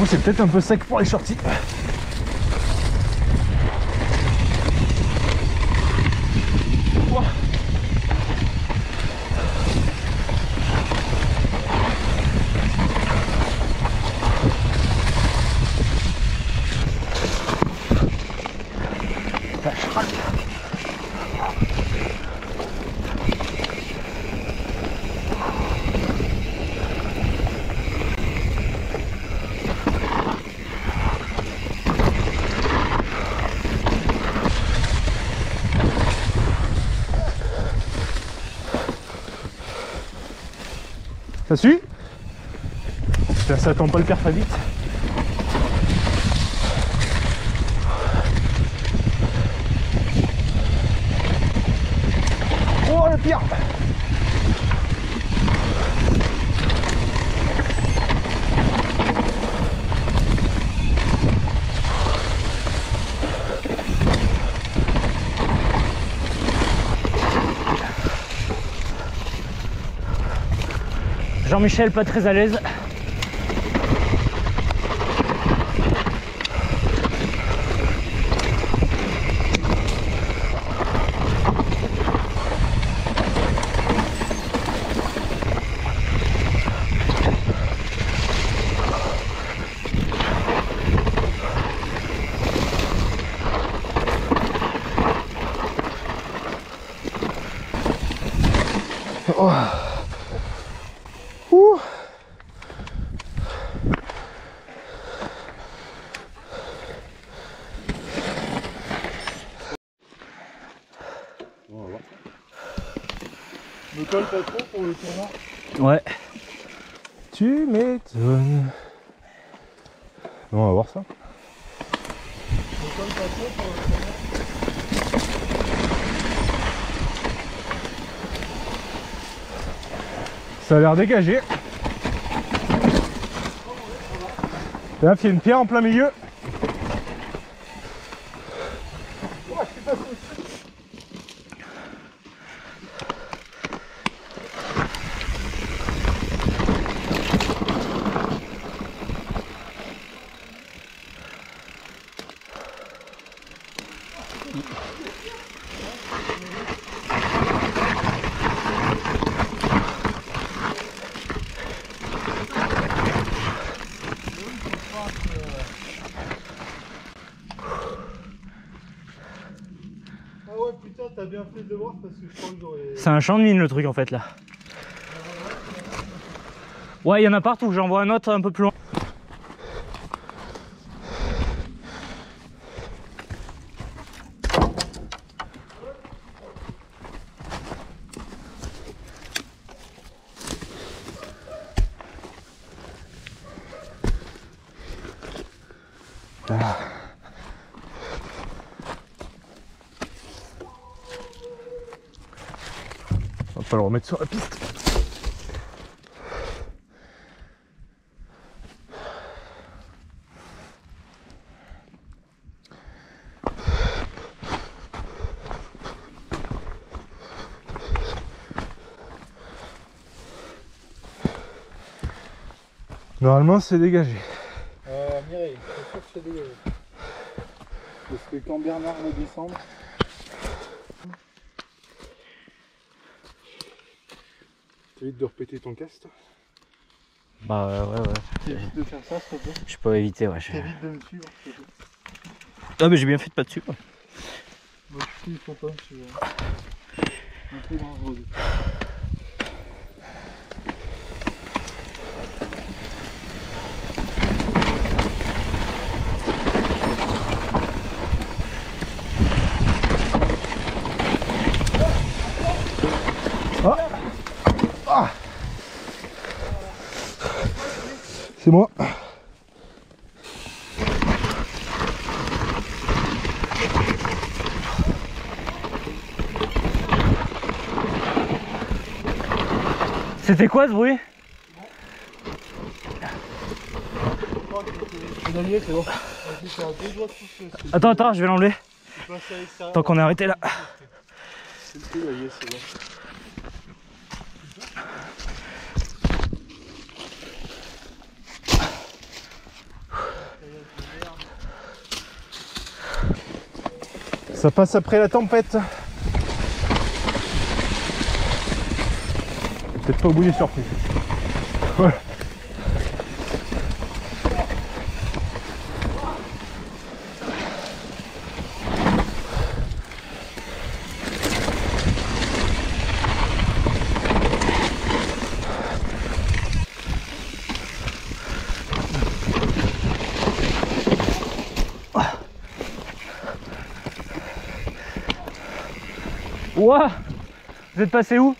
contre c'est peut-être un peu sec pour les shorties. Ouah. Ça suit? Ça attend pas le pire pas vite. Oh le pire! Jean-Michel pas très à l'aise. Oh. Ouh. On va voir ça. Me colle pas trop pour le tournant. Ouais. Tu m'étonnes. Non, on va voir ça. Me colle pas trop pour le tournant. Ça a l'air dégagé. Et là, il y a une pierre en plein milieu. Ah ouais putain, t'as bien fait de voir parce que je crois que j'aurais... C'est un champ de mine le truc en fait là. Ouais, il y en a partout, j'en vois un autre un peu plus loin. Ah. On va pas le remettre sur la piste. Normalement c'est dégagé. Mireille, c'est sûr que c'est dégagé. Parce que quand Bernard va descendre... T'évites de repéter ton casque. Bah ouais. T'évites de faire ça s'il te plaît. Je peux éviter, ouais. T'évites de me suivre s'il te plaît. Ah mais j'ai bien fait de pas dessus quoi. Moi je suis content de suivre. Un peu dangereux. Ah. C'est moi. C'était quoi ce bruit? Pédalier, c'est bon. Attends, je vais l'enlever. Tant qu'on est arrêté là. C'est le pédalier, c'est bon. Ça passe après la tempête. Peut-être pas au bout des surprises. Ouais. Ouah, vous êtes passé où?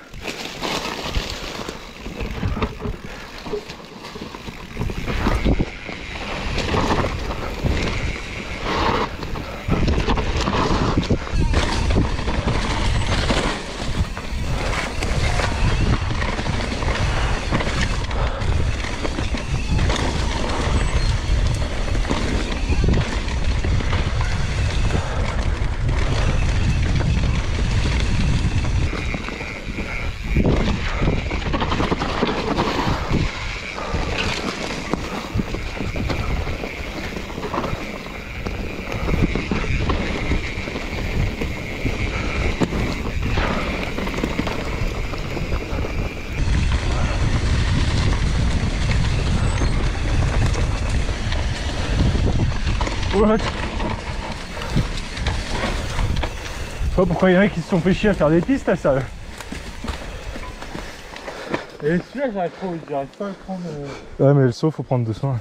What? Je sais pas pourquoi il y en a qui se sont fait chier à faire des pistes à ça. Et celui-là, j'arrive pas à le prendre. Ouais, mais le saut, faut prendre soin.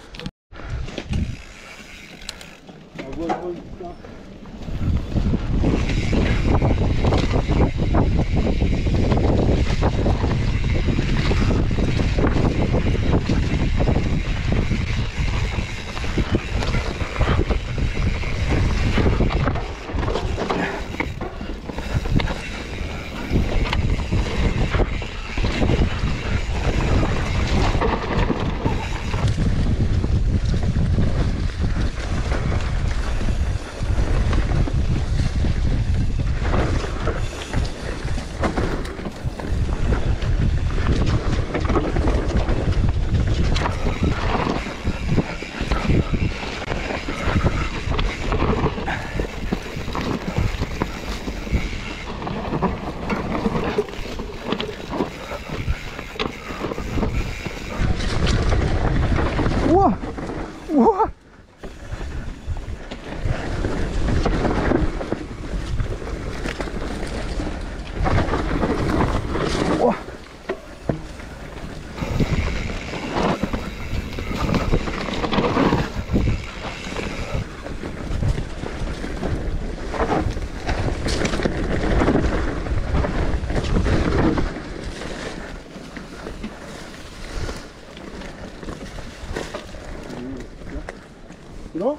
Ouah! Ouah! Ouah! Non?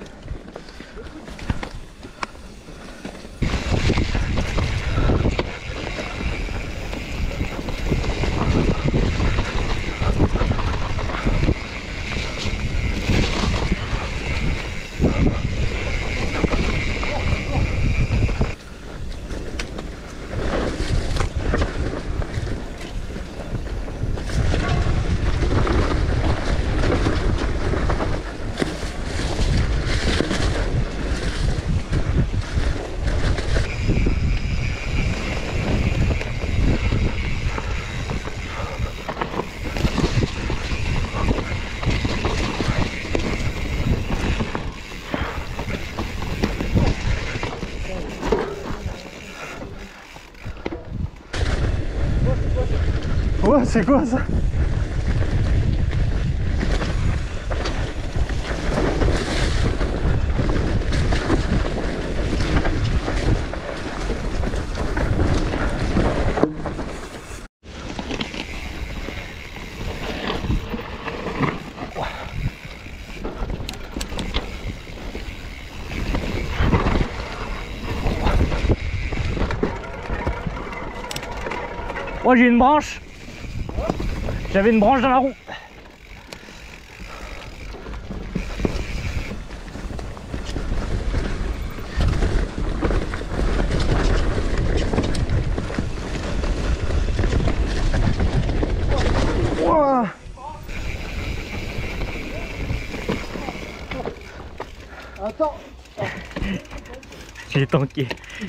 Ouais, c'est quoi ça? Oh, j'ai une branche. J'avais une branche dans la roue. Ouah! Attends. J'ai tanké.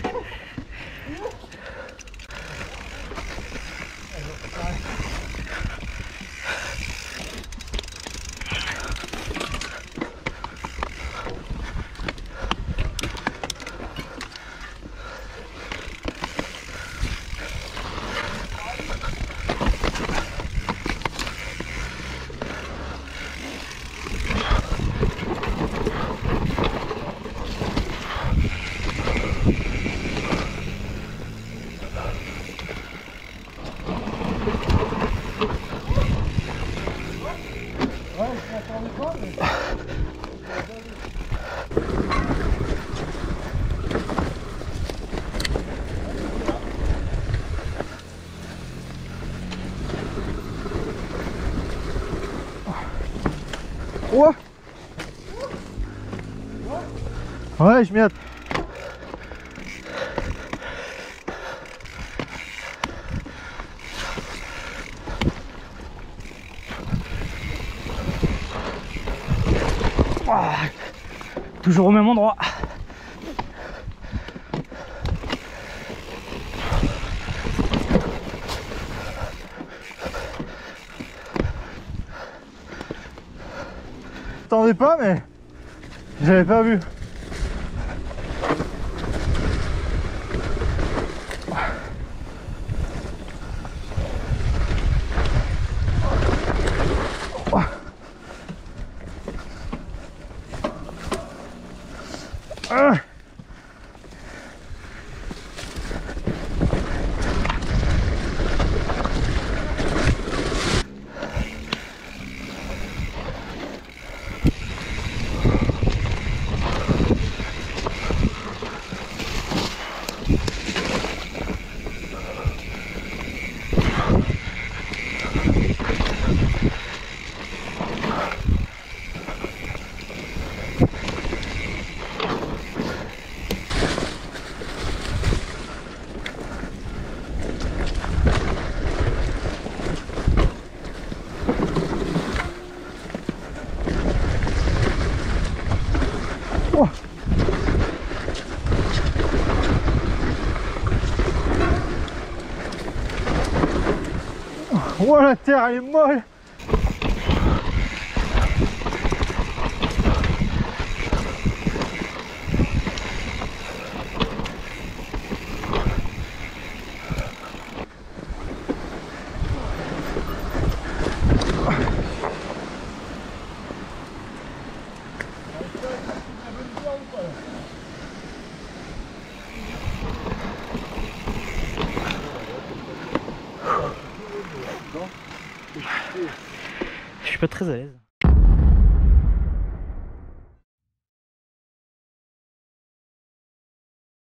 Ouais. Ouais, je m'y attends. Toujours au même endroit. J'attendais pas, mais j'avais pas vu. Ah. Oh, la terre elle est molle. Je suis pas très à l'aise.